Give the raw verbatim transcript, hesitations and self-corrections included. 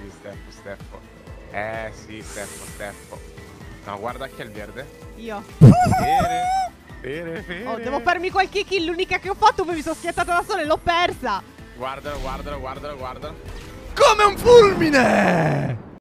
sì, Steffo, Steffo. Eh sì, Steffo, Steffo. No, guarda chi è il verde. Io. Fere, Fere, Fere. Oh, devo farmi qualche kill. L'unica che ho fatto, poi mi sono schiattata da sola e l'ho persa. Guardalo, guardalo, guardalo, guardalo. Come un fulmine!